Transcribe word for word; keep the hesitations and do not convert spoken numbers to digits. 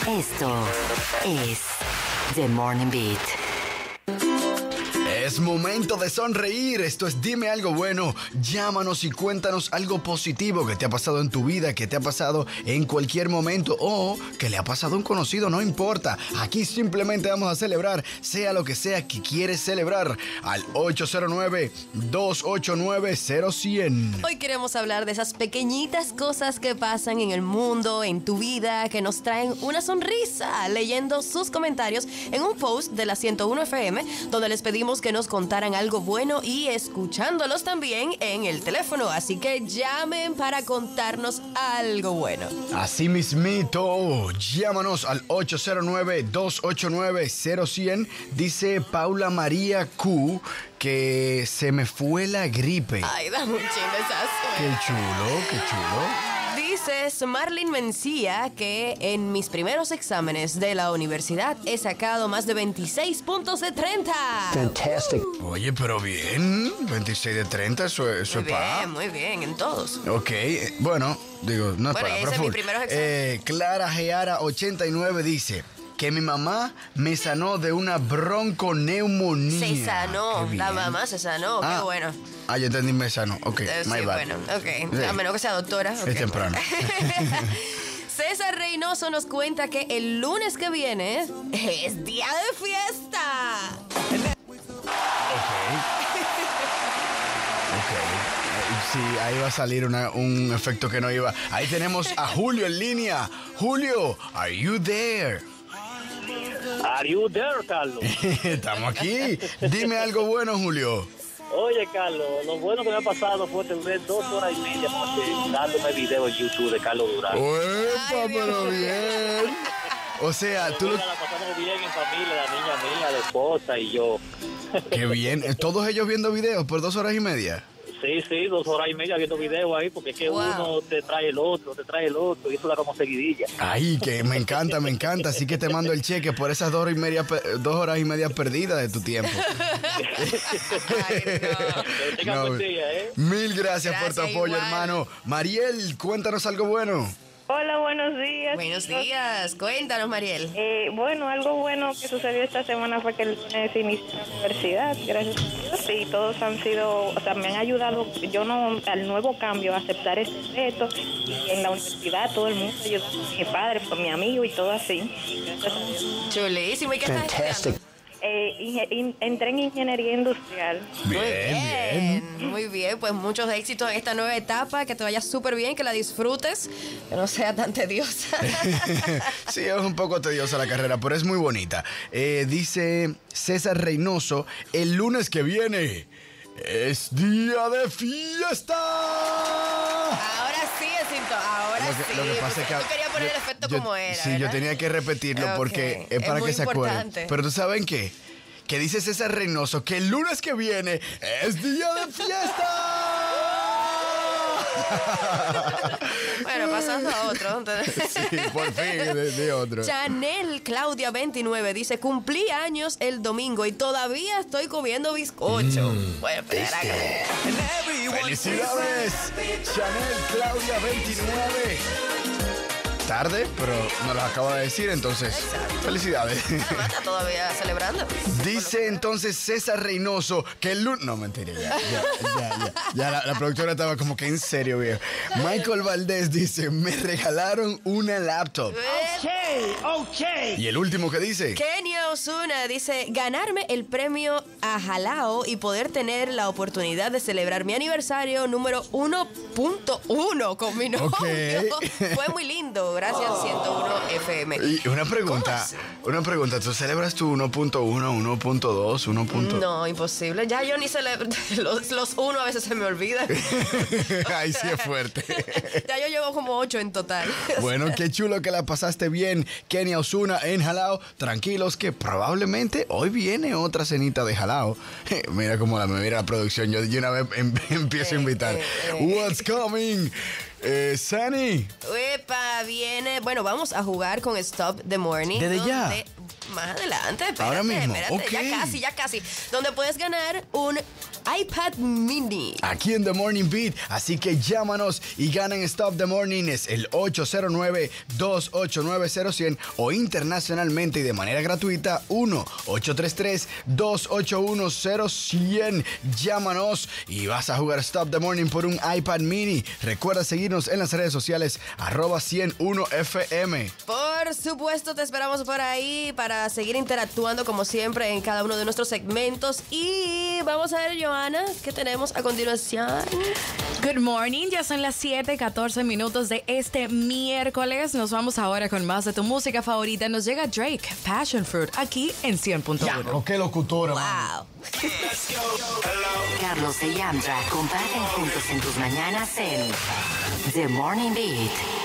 Esto es The Morning Beat. Es momento de sonreír. Esto es Dime Algo Bueno. Llámanos y cuéntanos algo positivo que te ha pasado en tu vida, que te ha pasado en cualquier momento o que le ha pasado a un conocido, no importa. Aquí simplemente vamos a celebrar, sea lo que sea que quieres celebrar, al ocho cero nueve, dos ocho nueve, cero cien. Hoy queremos hablar de esas pequeñitas cosas que pasan en el mundo, en tu vida, que nos traen una sonrisa, leyendo sus comentarios en un post de la ciento uno F M, donde les pedimos que nos contaran algo bueno y escuchándolos también en el teléfono. Así que llamen para contarnos algo bueno. Así mismito, llámanos al ocho cero nueve, dos ocho nueve, cero cien. Dice Paula María Q que se me fue la gripe. Ay, dame un chin de esas. Qué chulo, qué chulo. Dices Marlene Mencía que en mis primeros exámenes de la universidad he sacado más de veintiséis puntos de treinta. Fantastic. Oye, pero bien, veintiséis de treinta, eso, eso Muy es para. bien, muy bien, en todos. Ok, eh, bueno, digo, no es Bueno, para, ese pero es mi full. primeros exámenes. Eh, Clara Geara ochenta y nueve dice que mi mamá me sanó de una bronconeumonía. Se sanó, Qué la bien. mamá se sanó, Ah, qué bueno. Ah, yo entendí, me sanó. Ok, Eh, my sí, bad. bueno, ok. Sí. A menos que sea doctora. Es ok. temprano. César Reynoso nos cuenta que el lunes que viene es día de fiesta. Ok. Ok. Sí, ahí va a salir una- un efecto que no iba. Ahí tenemos a Julio en línea. Julio, are you there? Are you there, Carlos? Estamos aquí. Dime algo bueno, Julio. Oye, Carlos, lo bueno que me ha pasado fue tener dos horas y media noche dándome video en YouTube de Carlos Durán. ¡Epa, Ay, Dios pero mío. bien! O sea, tú lo... La pasamos bien en familia, la niña mía, la esposa y yo. ¡Qué bien! ¿Todos ellos viendo videos por dos horas y media? Sí, sí, dos horas y media viendo videos ahí, porque es que Wow. uno te trae el otro, te trae el otro, y eso da como seguidilla. Ay, que me encanta, me encanta. Así que te mando el cheque por esas dos horas y media, pe- dos horas y media perdidas de tu tiempo. Ay, Que tengan No, buen día, ¿eh? Mil gracias, por tu Gracias, apoyo, igual. hermano. Mariel, cuéntanos algo bueno. Hola, buenos días. Buenos días. Cuéntanos, Mariel. Eh, bueno, algo bueno que sucedió esta semana fue que el lunes inició la universidad, gracias a Dios, y todos han sido, o sea, me han ayudado, yo no, al nuevo cambio, a aceptar este reto, y en la universidad todo el mundo ayudó, mi padre, pues, mi amigo y todo así. Gracias a Dios. Chulísimo. ¿Y qué estás Fantastic. estudiando? Eh, inge- in- entré en ingeniería industrial. Muy Bien, bien, muy bien. Pues muchos éxitos en esta nueva etapa, que te vaya súper bien, que la disfrutes, que no sea tan tediosa. Sí, es un poco tediosa la carrera, pero es muy bonita. Eh, dice César Reynoso, el lunes que viene es día de fiesta. Ahora sí, Jacinto, ahora Lo que, sí. lo que pasa porque es que tú querías poner yo- el efecto yo- como era, Sí, yo ¿verdad? tenía que repetirlo Ok, porque es es para muy que se acuerden. importante. Pero tú saben qué, que dice César Reynoso que el lunes que viene es día de fiesta. Bueno, pasando a otro. entonces. Sí, por fin, de, de otro. Chanel Claudia veintinueve dice, cumplí años el domingo y todavía estoy comiendo bizcocho. Mm, Bueno, espera que... ¡Felicidades! Chanel Claudia veintinueve. Tarde, pero nos lo acaba de decir, entonces, felicidades. Además, está todavía celebrando. Dice entonces César Reynoso que el lunes... No, mentira, ya, ya, ya, ya. Ya la, la productora estaba como que en serio, viejo. Michael Valdés dice, me regalaron una laptop. ¿Y el último que dice? Kenia Osuna dice, ganarme el premio a Jalao y poder tener la oportunidad de celebrar mi aniversario número uno punto uno con mi novio. Ok. Fue muy lindo, gracias ciento uno F M. Y una pregunta, ¿Cómo así? una pregunta, ¿tú celebras tu uno punto uno, uno punto dos, uno punto...? No, imposible. Ya yo ni celebro. Los, los uno a veces se me olvidan. Ay, sí es fuerte. Ya yo llevo como ocho en total. Bueno, qué chulo que la pasaste bien, Kenia Osuna en Jalao. Tranquilos que probablemente hoy viene otra cenita de Jalao. Mira cómo la me mira la producción. Yo de una vez em- empiezo a invitar. Eh, eh, What's coming? Eh, Sunny. Epa, viene. Bueno, vamos a jugar con Stop the Morning. ¿Desde ya? donde- Más adelante, espérate, Ahora mismo, espérate, ok. ya casi, ya casi. Donde puedes ganar un iPad Mini. Aquí en The Morning Beat, así que llámanos y ganen Stop the Morning. Es el ocho cero nueve, dos ocho nueve, cero cero cero o internacionalmente y de manera gratuita uno ocho tres tres, dos ocho uno, cero cero cero. Llámanos y vas a jugar Stop the Morning por un iPad Mini. Recuerda seguirnos en las redes sociales arroba ciento uno F M. Por supuesto, te esperamos por ahí para seguir interactuando como siempre en cada uno de nuestros segmentos. Y vamos a ver, Johanna, ¿qué tenemos a continuación? Good morning, ya son las siete, catorce minutos de este miércoles. Nos vamos ahora con más de tu música favorita. Nos llega Drake, Passion Fruit, aquí en cien punto uno. Ya, qué locutora. Wow. Carlos y Yandra comparten juntos en tus mañanas en The Morning Beat.